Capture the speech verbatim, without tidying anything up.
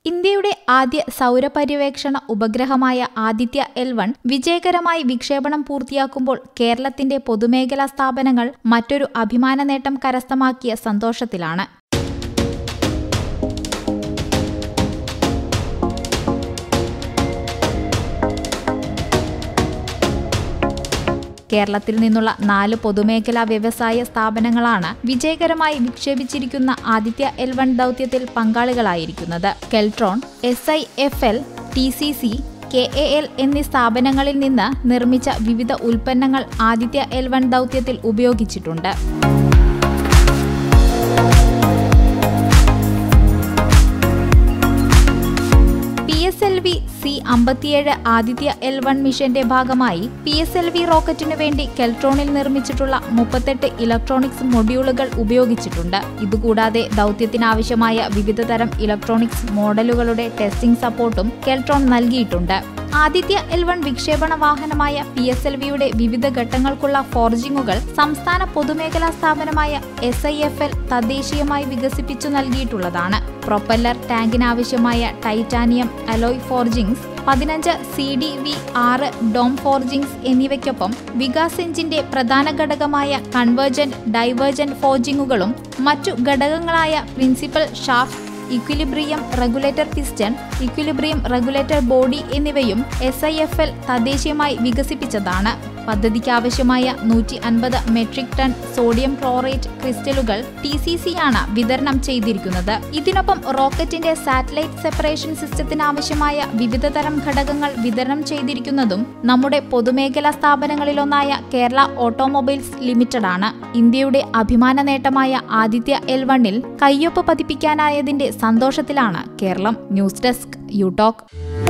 ഇന്ത്യയുടെ ആദ്യ സൗരപര്യവേക്ഷണ ഉപഗ്രഹമായ ആദിത്യ എൽ വൺ വിജയകരമായി വിക്ഷേപണം പൂർത്തിയാക്കുമ്പോൾ കേരളത്തിന്റെ പൊതുമേഖലാ സ്ഥാപനങ്ങൾ മറ്റൊരു അഭിമാന നേട്ടം കരസ്ഥമാക്കിയ സന്തോഷത്തിലാണ്. കേരളത്തിൽ നിന്നുള്ള നാല് പൊതുമേഖലാ വ്യവസായ സ്ഥാപനങ്ങളാണ് വിജയകരമായി വിക്ഷേപിച്ചിരിക്കുന്ന ആദിത്യ എൽ വൺ ദൗത്യത്തിൽ പങ്കാളികളായിരിക്കുന്നത്. Keltron, S I F L, T C C, K A L എന്നീ സ്ഥാപനങ്ങളിൽ നിന്ന് നിർമ്മിച്ച വിവിധ ഉൽപ്പന്നങ്ങൾ ആദിത്യ എൽ വൺ ദൗത്യത്തിൽ ഉപയോഗിച്ചിട്ടുണ്ട്. P S L V C അമ്പത്തിയേഴ് ആദിത്യ എൽ വൺ മിഷന്റെ ഭാഗമായി പി എസ് എൽ വി റോക്കറ്റിനു വേണ്ടി കെൽട്രോണിൽ നിർമ്മിച്ചിട്ടുള്ള മുപ്പത്തെട്ട് ഇലക്ട്രോണിക്സ് മൊഡ്യൂളുകൾ ഉപയോഗിച്ചിട്ടുണ്ട്. ഇതുകൂടാതെ ദൗത്യത്തിനാവശ്യമായ വിവിധതരം ഇലക്ട്രോണിക്സ് മോഡലുകളുടെ ടെസ്റ്റിംഗ് സപ്പോർട്ടും കെൽട്രോൺ നൽകിയിട്ടുണ്ട്. ആദിത്യ എൽ വൺ വിക്ഷേപണ വാഹനമായ പി എസ് എൽ വിയുടെ വിവിധ ഘട്ടങ്ങൾക്കുള്ള ഫോർജിങ്ങുകൾ സംസ്ഥാന പൊതുമേഖലാ സ്ഥാപനമായ എസ് ഐ എഫ് എൽ തദ്ദേശീയമായി വികസിപ്പിച്ചു നൽകിയിട്ടുള്ളതാണ്. പ്രൊപ്പല്ലർ ടാങ്കിനാവശ്യമായ ടൈറ്റാനിയം അലോയ് ഫോർജിങ്സ്, പതിനഞ്ച് സി ഡി വി ആറ് ഡോം ഫോർജിങ്സ് എന്നിവയ്ക്കൊപ്പം വികാസ് എഞ്ചിന്റെ പ്രധാന ഘടകമായ കൺവേർജന്റ് ഡൈവേർജന്റ് ഫോർജിങ്ങുകളും മറ്റു ഘടകങ്ങളായ principal shaft, equilibrium regulator piston, equilibrium regulator body എന്നിവയും എസ് ഐ എഫ് എൽ തദ്ദേശീയമായി വികസിപ്പിച്ചതാണ്. പദ്ധതിക്കാവശ്യമായ നൂറ്റി അൻപത് മെട്രിക് ടൺ സോഡിയം ക്ലോറേറ്റ് ക്രിസ്റ്റലുകൾ ടി സി സി ആണ് വിതരണം ചെയ്തിരിക്കുന്നത്. ഇതിനൊപ്പം റോക്കറ്റിന്റെ സാറ്റലൈറ്റ് സെപ്പറേഷൻ സിസ്റ്റത്തിനാവശ്യമായ വിവിധതരം ഘടകങ്ങൾ വിതരണം ചെയ്തിരിക്കുന്നതും നമ്മുടെ പൊതുമേഖലാ സ്ഥാപനങ്ങളിലൊന്നായ കേരള ഓട്ടോമൊബൈൽസ് ലിമിറ്റഡ് ആണ്. ഇന്ത്യയുടെ അഭിമാന നേട്ടമായ ആദിത്യ എൽ വണ്ണിൽ കയ്യൊപ്പ് പതിപ്പിക്കാനായതിന്റെ സന്തോഷത്തിലാണ് Kerala. News desk you talk.